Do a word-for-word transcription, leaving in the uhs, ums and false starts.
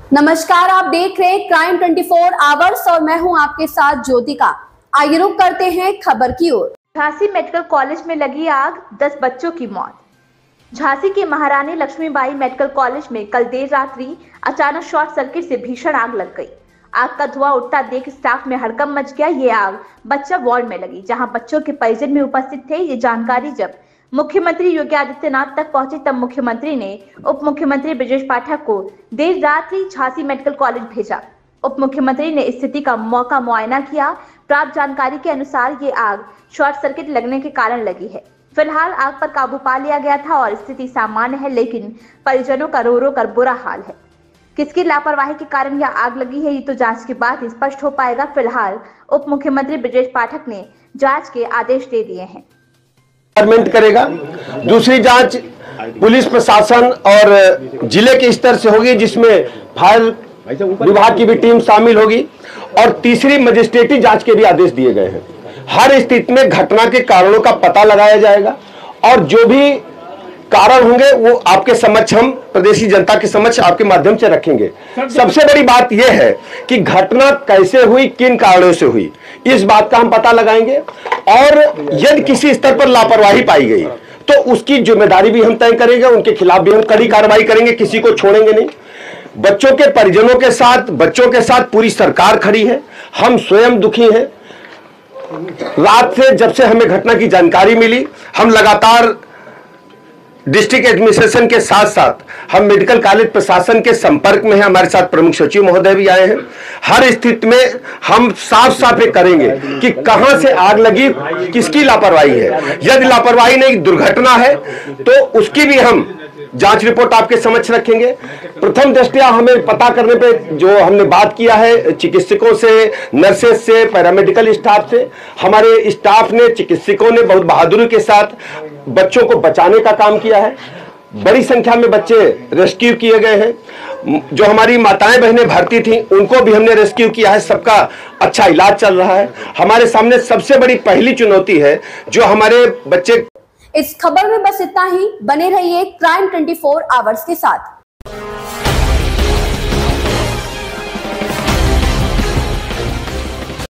नमस्कार, आप देख रहे हैं क्राइम चौबीस आवर्स और मैं हूं आपके साथ ज्योतिका। आइए रुक करते हैं खबर की ओर। झांसी मेडिकल कॉलेज में लगी आग, दस बच्चों की मौत। झांसी के महारानी लक्ष्मीबाई मेडिकल कॉलेज में कल देर रात्रि अचानक शॉर्ट सर्किट से भीषण आग लग गई। आग का धुआं उठता देख स्टाफ में हड़कंप मच गया। ये आग बच्चा वार्ड में लगी, जहां बच्चों के परिजन में उपस्थित थे। ये जानकारी जब मुख्यमंत्री योगी आदित्यनाथ तक पहुंची तब मुख्यमंत्री ने उप मुख्यमंत्री ब्रजेश पाठक को देर रात ही झांसी मेडिकल कॉलेज भेजा। उप मुख्यमंत्री ने स्थिति का मौका मुआयना किया। प्राप्त जानकारी के अनुसार ये आग शॉर्ट सर्किट लगने के कारण लगी है। फिलहाल आग पर काबू पा लिया गया था और स्थिति सामान्य है, लेकिन परिजनों का रो रो कर बुरा हाल है। किसकी लापरवाही के कारण यह आग लगी है, ये तो जांच के बाद स्पष्ट हो पाएगा। फिलहाल उप मुख्यमंत्री ब्रजेश पाठक ने जांच के आदेश दे दिए हैं। करेगा। दूसरी जांच पुलिस प्रशासन और जिले के स्तर से होगी, जिसमें फायर विभाग की भी टीम शामिल होगी और तीसरी मजिस्ट्रेटी जांच के भी आदेश दिए गए हैं। हर स्थिति में घटना के कारणों का पता लगाया जाएगा और जो भी कारण होंगे वो आपके समक्ष, हम प्रदेशी जनता के समक्ष आपके माध्यम से रखेंगे। सबसे बड़ी बात यह है कि घटना कैसे हुई, किन कारणों से हुई, इस बात का हम पता लगाएंगे और यदि किसी स्तर पर लापरवाही पाई गई तो उसकी जिम्मेदारी भी हम तय करेंगे। उनके खिलाफ भी हम कड़ी कार्रवाई करेंगे, किसी को छोड़ेंगे नहीं। बच्चों के परिजनों के साथ, बच्चों के साथ पूरी सरकार खड़ी है। हम स्वयं दुखी हैं। रात से जब से हमें घटना की जानकारी मिली, हम लगातार डिस्ट्रिक्ट एडमिनिस्ट्रेशन के साथ साथ हम मेडिकल कॉलेज प्रशासन के संपर्क में हैं। हमारे साथ प्रमुख सचिव महोदय भी आए हैं। हर स्थिति में हम साफ साफ ये करेंगे कि कहां से आग लगी, किसकी लापरवाही है। यदि लापरवाही नहीं, दुर्घटना है, तो उसकी भी हम जांच रिपोर्ट आपके समक्ष रखेंगे। प्रथम दृष्टया हमें पता करने पे जो हमने बात किया है चिकित्सकों से, नर्सेस से, पैरामेडिकल स्टाफ से, हमारे स्टाफ ने, चिकित्सकों ने बहुत बहादुरी के साथ बच्चों को बचाने का काम किया है। बड़ी संख्या में बच्चे रेस्क्यू किए गए हैं। जो हमारी माताएं बहनें भर्ती थीं उनको भी हमने रेस्क्यू किया है। सबका अच्छा इलाज चल रहा है। हमारे सामने सबसे बड़ी पहली चुनौती है जो हमारे बच्चे। इस खबर में बस इतना ही। बने रहिए क्राइम चौबीस आवर्स के साथ।